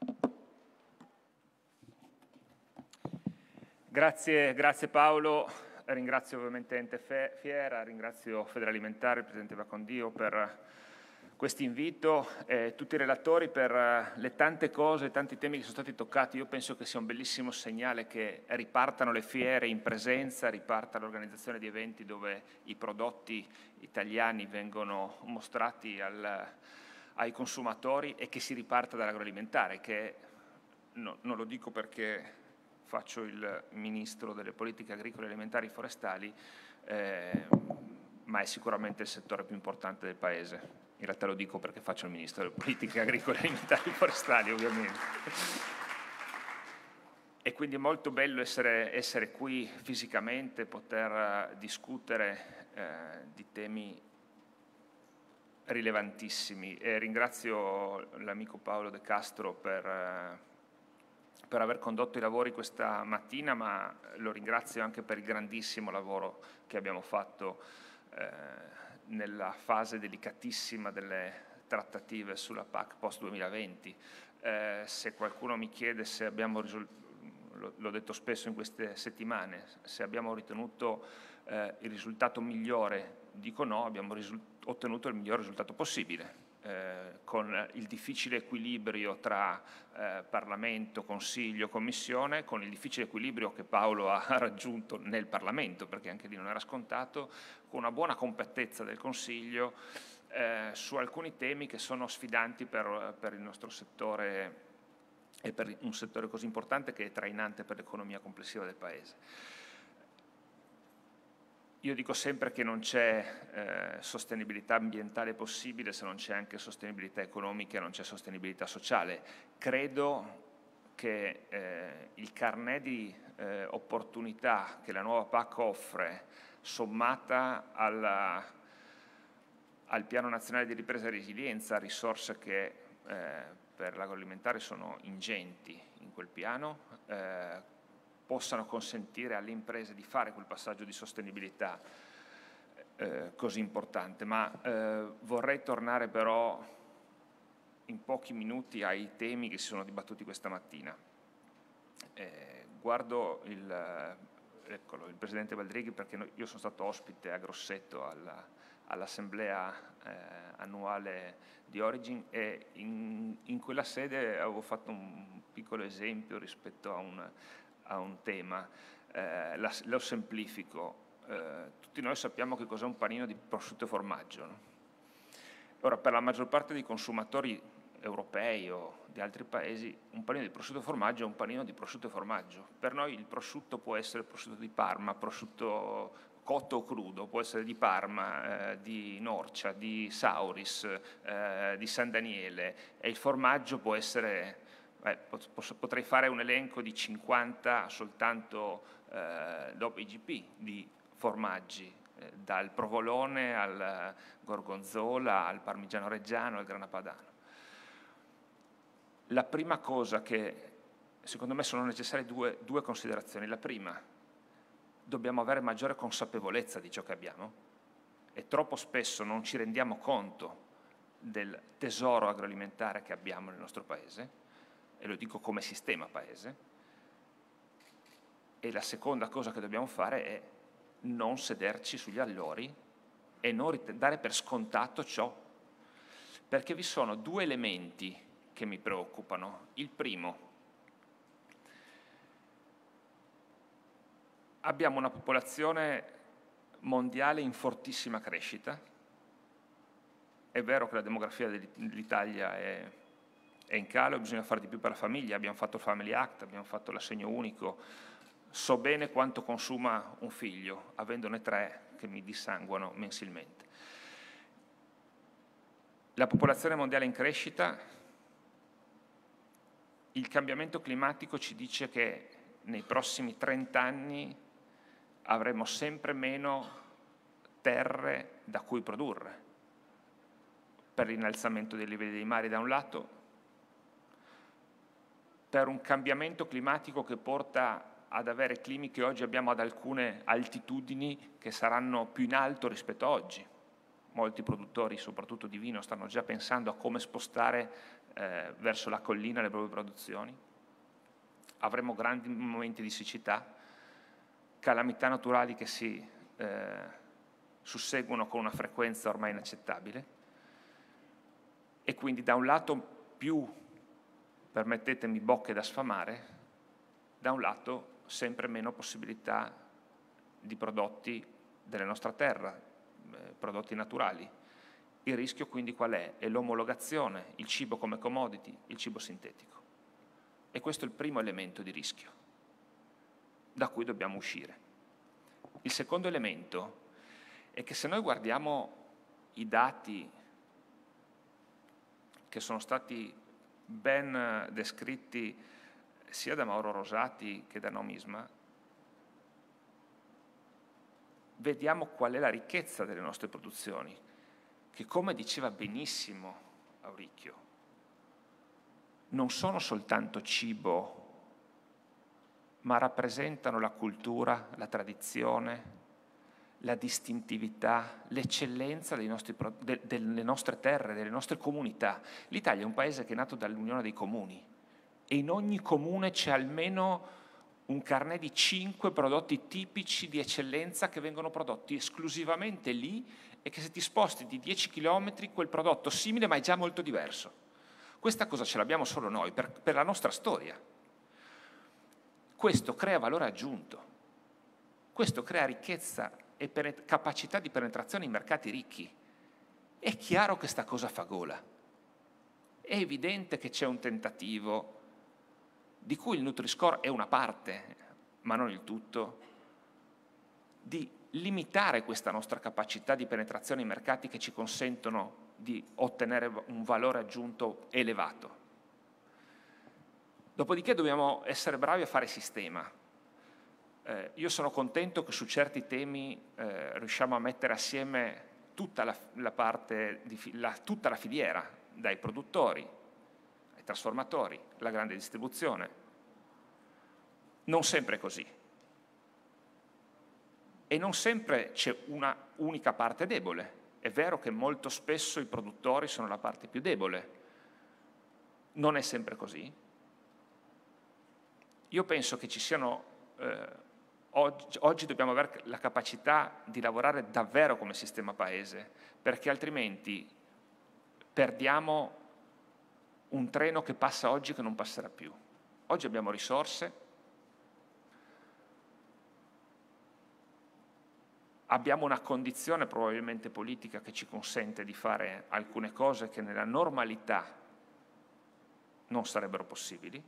Grazie Paolo, ringrazio ovviamente Ente Fiera, ringrazio Federalimentare, il Presidente Vacondio per questo invito, tutti i relatori per le tante cose, tanti temi che sono stati toccati. Io penso che sia un bellissimo segnale che ripartano le fiere in presenza, riparta l'organizzazione di eventi dove i prodotti italiani vengono mostrati ai consumatori e che si riparta dall'agroalimentare, che non lo dico perché faccio il Ministro delle Politiche Agricole, Alimentari e Forestali, ma è sicuramente il settore più importante del Paese. In realtà lo dico perché faccio il Ministro delle Politiche Agricole, Alimentari e Forestali, ovviamente. E quindi è molto bello essere qui fisicamente, poter discutere di temi rilevantissimi. E ringrazio l'amico Paolo De Castro per aver condotto i lavori questa mattina, ma lo ringrazio anche per il grandissimo lavoro che abbiamo fatto nella fase delicatissima delle trattative sulla PAC post 2020. Se qualcuno mi chiede se abbiamo l'ho detto spesso in queste settimane, se abbiamo ritenuto il risultato migliore, dico no, abbiamo ottenuto il miglior risultato possibile. Con il difficile equilibrio tra Parlamento, Consiglio, Commissione, con il difficile equilibrio che Paolo ha raggiunto nel Parlamento, perché anche lì non era scontato, con una buona completezza del Consiglio su alcuni temi che sono sfidanti per il nostro settore e per un settore così importante che è trainante per l'economia complessiva del Paese. Io dico sempre che non c'è sostenibilità ambientale possibile se non c'è anche sostenibilità economica e non c'è sostenibilità sociale. Credo che il carnet di opportunità che la nuova PAC offre, sommata al Piano Nazionale di Ripresa e Resilienza, risorse che per l'agroalimentare sono ingenti in quel piano, possano consentire alle imprese di fare quel passaggio di sostenibilità così importante. Ma vorrei tornare però in pochi minuti ai temi che si sono dibattuti questa mattina. Guardo il Presidente Baldrighi perché io sono stato ospite a Grosseto all'assemblea annuale di Origin e in quella sede avevo fatto un piccolo esempio rispetto a un tema, lo semplifico. Tutti noi sappiamo che cos'è un panino di prosciutto e formaggio, no? Ora, per la maggior parte dei consumatori europei o di altri paesi, un panino di prosciutto e formaggio è un panino di prosciutto e formaggio. Per noi il prosciutto può essere prosciutto di Parma, prosciutto cotto o crudo, può essere di Parma, di Norcia, di Sauris, di San Daniele, e il formaggio può essere... potrei fare un elenco di 50 soltanto dopo IGP di formaggi, dal provolone al gorgonzola, al parmigiano reggiano, al grana padano. La prima cosa che secondo me sono necessarie due considerazioni. La prima, dobbiamo avere maggiore consapevolezza di ciò che abbiamo e troppo spesso non ci rendiamo conto del tesoro agroalimentare che abbiamo nel nostro Paese, e lo dico come sistema Paese. E la seconda cosa che dobbiamo fare è non sederci sugli allori e non dare per scontato ciò, perché vi sono due elementi che mi preoccupano. Il primo, abbiamo una popolazione mondiale in fortissima crescita. È vero che la demografia dell'Italia è in calo, bisogna fare di più per la famiglia, abbiamo fatto il Family Act, abbiamo fatto l'assegno unico, so bene quanto consuma un figlio, avendone 3 che mi dissanguano mensilmente. La popolazione mondiale in crescita, il cambiamento climatico ci dice che nei prossimi 30 anni avremo sempre meno terre da cui produrre, per l'innalzamento dei livelli dei mari da un lato, per un cambiamento climatico che porta ad avere climi che oggi abbiamo ad alcune altitudini che saranno più in alto rispetto a oggi. Molti produttori, soprattutto di vino, stanno già pensando a come spostare verso la collina le proprie produzioni. Avremo grandi momenti di siccità, calamità naturali che si susseguono con una frequenza ormai inaccettabile, e quindi da un lato più, permettetemi, bocche da sfamare, da un lato sempre meno possibilità di prodotti della nostra terra, prodotti naturali. Il rischio quindi qual è? È l'omologazione, il cibo come commodity, il cibo sintetico. E questo è il primo elemento di rischio da cui dobbiamo uscire. Il secondo elemento è che se noi guardiamo i dati che sono stati ben descritti sia da Mauro Rosati che da Nomisma, vediamo qual è la ricchezza delle nostre produzioni, che, come diceva benissimo Auricchio, non sono soltanto cibo, ma rappresentano la cultura, la tradizione, la distintività, l'eccellenza delle nostre terre, delle nostre comunità. L'Italia è un paese che è nato dall'Unione dei Comuni e in ogni comune c'è almeno un carnet di 5 prodotti tipici di eccellenza che vengono prodotti esclusivamente lì, e che se ti sposti di 10 km quel prodotto simile ma è già molto diverso. Questa cosa ce l'abbiamo solo noi per la nostra storia. Questo crea valore aggiunto, questo crea ricchezza e capacità di penetrazione in mercati ricchi. È chiaro che sta cosa fa gola. È evidente che c'è un tentativo, di cui il Nutri-Score è una parte, ma non il tutto, di limitare questa nostra capacità di penetrazione in mercati che ci consentono di ottenere un valore aggiunto elevato. Dopodiché dobbiamo essere bravi a fare sistema. Io sono contento che su certi temi riusciamo a mettere assieme tutta tutta la filiera, dai produttori ai trasformatori, la grande distribuzione. Non sempre è così. E non sempre c'è una unica parte debole. È vero che molto spesso i produttori sono la parte più debole. Non è sempre così. Io penso che ci siano, oggi dobbiamo avere la capacità di lavorare davvero come sistema paese, perché altrimenti perdiamo un treno che passa oggi che non passerà più. Oggi abbiamo risorse, abbiamo una condizione probabilmente politica che ci consente di fare alcune cose che nella normalità non sarebbero possibili.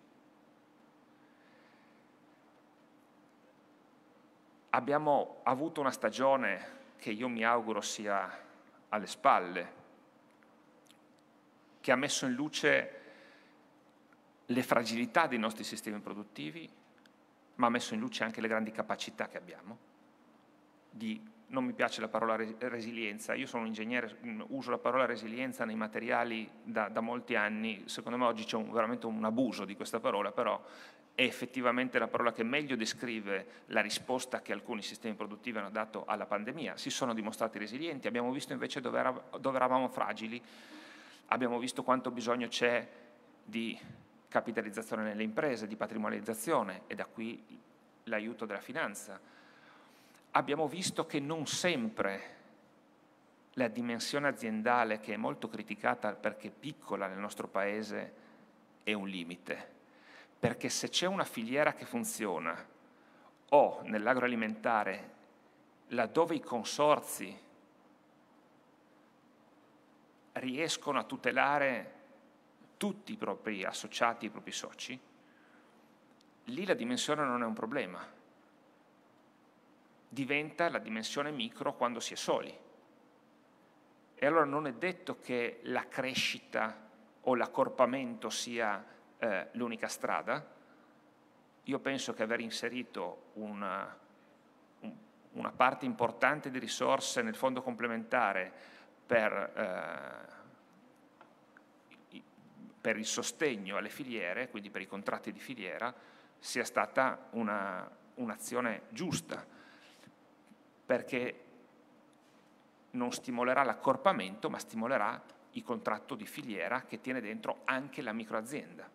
Abbiamo avuto una stagione che io mi auguro sia alle spalle, che ha messo in luce le fragilità dei nostri sistemi produttivi, ma ha messo in luce anche le grandi capacità che abbiamo. Non mi piace la parola resilienza, io sono un ingegnere, uso la parola resilienza nei materiali da molti anni, secondo me oggi c'è veramente un abuso di questa parola, però è effettivamente la parola che meglio descrive la risposta che alcuni sistemi produttivi hanno dato alla pandemia. Si sono dimostrati resilienti, abbiamo visto invece dove eravamo fragili, abbiamo visto quanto bisogno c'è di capitalizzazione nelle imprese, di patrimonializzazione, e da qui l'aiuto della finanza. Abbiamo visto che non sempre la dimensione aziendale, che è molto criticata perché è piccola nel nostro paese, è un limite. Perché se c'è una filiera che funziona, o nell'agroalimentare, laddove i consorzi riescono a tutelare tutti i propri associati, i propri soci, lì la dimensione non è un problema. Diventa la dimensione micro quando si è soli. E allora non è detto che la crescita o l'accorpamento sia l'unica strada. Io penso che aver inserito una parte importante di risorse nel fondo complementare per il sostegno alle filiere, quindi per i contratti di filiera, sia stata un'azione giusta, perché non stimolerà l'accorpamento, ma stimolerà il contratto di filiera che tiene dentro anche la microazienda.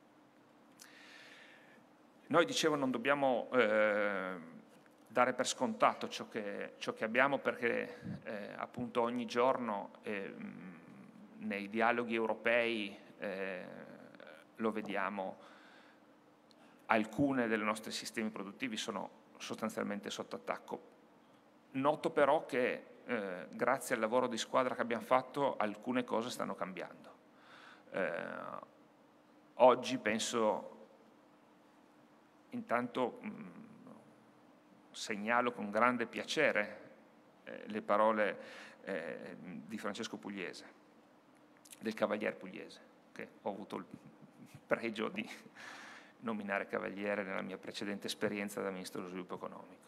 Noi, dicevo, non dobbiamo dare per scontato ciò che abbiamo, perché appunto ogni giorno nei dialoghi europei lo vediamo, alcune dei nostri sistemi produttivi sono sostanzialmente sotto attacco. Noto però che grazie al lavoro di squadra che abbiamo fatto alcune cose stanno cambiando. Oggi penso, intanto segnalo con grande piacere le parole di Francesco Pugliese, del Cavaliere Pugliese, che ho avuto il pregio di nominare Cavaliere nella mia precedente esperienza da Ministro dello Sviluppo Economico.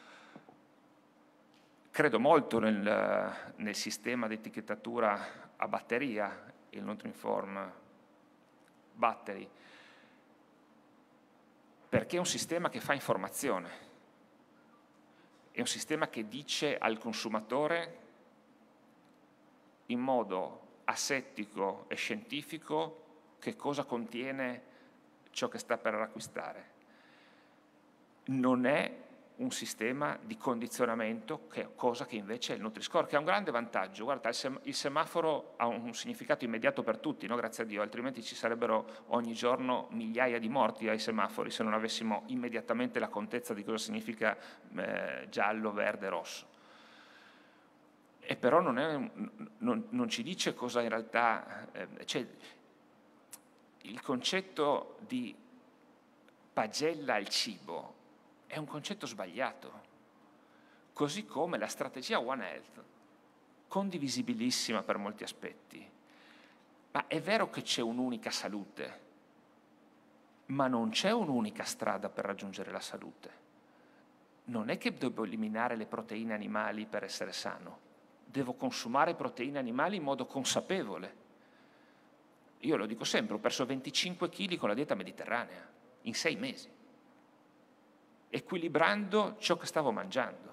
Credo molto nel sistema di etichettatura a batteria, il Nutrinform Battery, perché è un sistema che fa informazione, è un sistema che dice al consumatore in modo asettico e scientifico che cosa contiene ciò che sta per acquistare. Non è un sistema di condizionamento, cosa che invece è il Nutri-Score, che ha un grande vantaggio. Guarda, il semaforo ha un significato immediato per tutti, no? Grazie a Dio, altrimenti ci sarebbero ogni giorno migliaia di morti ai semafori se non avessimo immediatamente la contezza di cosa significa giallo, verde, rosso. E però non ci dice cosa in realtà, cioè il concetto di pagella al cibo è un concetto sbagliato, così come la strategia One Health, condivisibilissima per molti aspetti, ma è vero che c'è un'unica salute, ma non c'è un'unica strada per raggiungere la salute. Non è che devo eliminare le proteine animali per essere sano, devo consumare proteine animali in modo consapevole. Io lo dico sempre, ho perso 25 kg con la dieta mediterranea, in 6 mesi, equilibrando ciò che stavo mangiando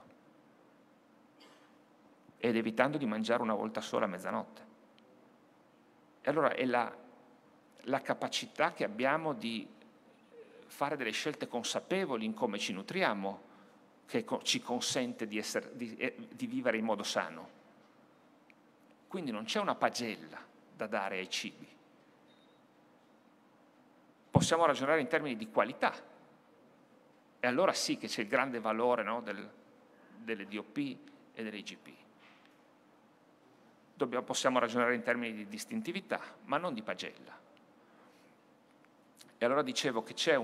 ed evitando di mangiare una volta sola a mezzanotte. E allora è la capacità che abbiamo di fare delle scelte consapevoli in come ci nutriamo che ci consente di vivere in modo sano. Quindi non c'è una pagella da dare ai cibi. Possiamo ragionare in termini di qualità. E allora sì che c'è il grande valore, no, delle DOP e delle IGP. Possiamo ragionare in termini di distintività, ma non di pagella. E allora dicevo che c'è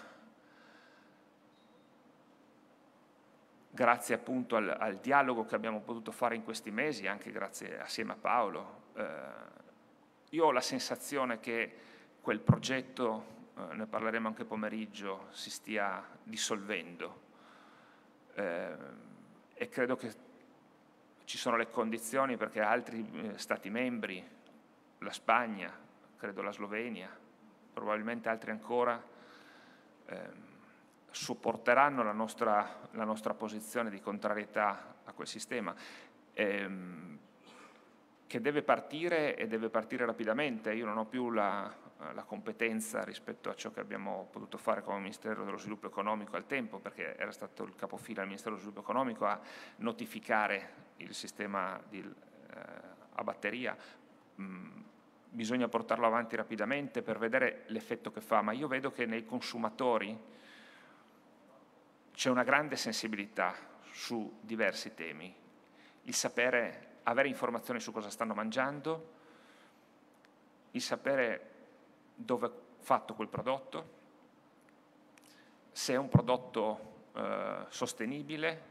grazie appunto al dialogo che abbiamo potuto fare in questi mesi, anche grazie assieme a Paolo, io ho la sensazione che quel progetto, ne parleremo anche pomeriggio, si stia dissolvendo e credo che ci sono le condizioni perché altri Stati membri, la Spagna, credo la Slovenia, probabilmente altri ancora, supporteranno la nostra posizione di contrarietà a quel sistema, che deve partire e deve partire rapidamente. Io non ho più la competenza rispetto a ciò che abbiamo potuto fare come Ministero dello Sviluppo Economico al tempo, perché era stato il capofila del Ministero dello Sviluppo Economico a notificare il sistema a batteria. Bisogna portarlo avanti rapidamente per vedere l'effetto che fa, ma io vedo che nei consumatori c'è una grande sensibilità su diversi temi. Il sapere, avere informazioni su cosa stanno mangiando, il sapere dove è fatto quel prodotto, se è un prodotto sostenibile,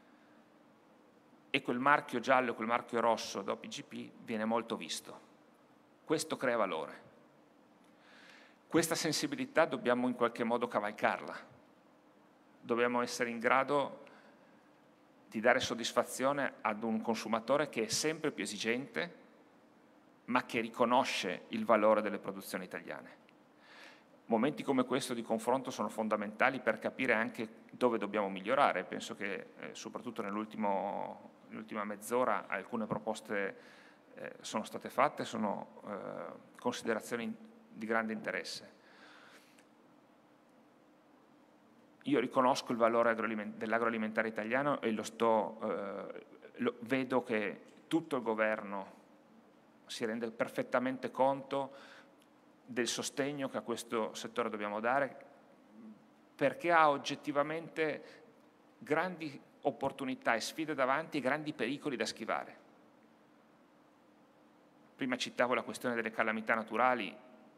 e quel marchio giallo e quel marchio rosso DOP IGP viene molto visto. Questo crea valore. Questa sensibilità dobbiamo in qualche modo cavalcarla. Dobbiamo essere in grado di dare soddisfazione ad un consumatore che è sempre più esigente, ma che riconosce il valore delle produzioni italiane. Momenti come questo di confronto sono fondamentali per capire anche dove dobbiamo migliorare. Penso che soprattutto nell'ultima mezz'ora alcune proposte sono state fatte, sono considerazioni di grande interesse. Io riconosco il valore dell'agroalimentare italiano e vedo che tutto il governo si rende perfettamente conto del sostegno che a questo settore dobbiamo dare, perché ha oggettivamente grandi opportunità e sfide davanti e grandi pericoli da schivare. Prima citavo la questione delle calamità naturali,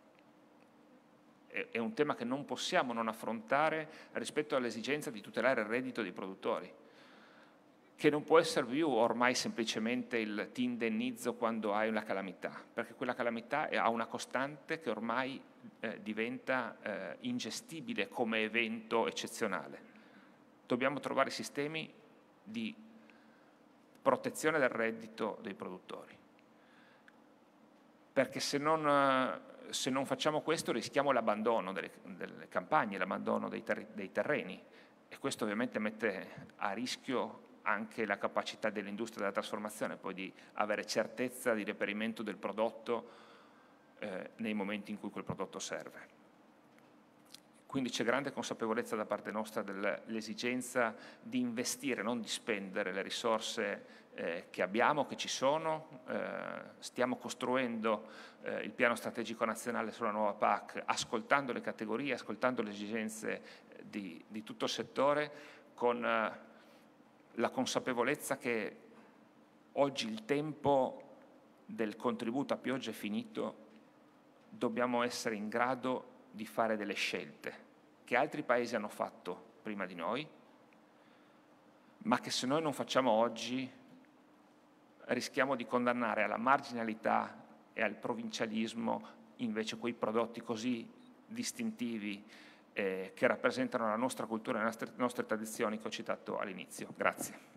è un tema che non possiamo non affrontare rispetto all'esigenza di tutelare il reddito dei produttori, che non può essere più ormai semplicemente il ti indennizzo quando hai una calamità, perché quella calamità ha una costante che ormai diventa ingestibile come evento eccezionale. Dobbiamo trovare sistemi di protezione del reddito dei produttori, perché se non facciamo questo rischiamo l'abbandono delle campagne, l'abbandono dei terreni, e questo ovviamente mette a rischio anche la capacità dell'industria della trasformazione poi di avere certezza di reperimento del prodotto nei momenti in cui quel prodotto serve. Quindi c'è grande consapevolezza da parte nostra dell'esigenza di investire, non di spendere le risorse che abbiamo, che ci sono. Stiamo costruendo il piano strategico nazionale sulla nuova PAC, ascoltando le categorie, ascoltando le esigenze di tutto il settore, con la consapevolezza che oggi il tempo del contributo a pioggia è finito, dobbiamo essere in grado di fare delle scelte che altri paesi hanno fatto prima di noi, ma che se noi non facciamo oggi rischiamo di condannare alla marginalità e al provincialismo invece quei prodotti così distintivi che rappresentano la nostra cultura e le nostre tradizioni che ho citato all'inizio. Grazie.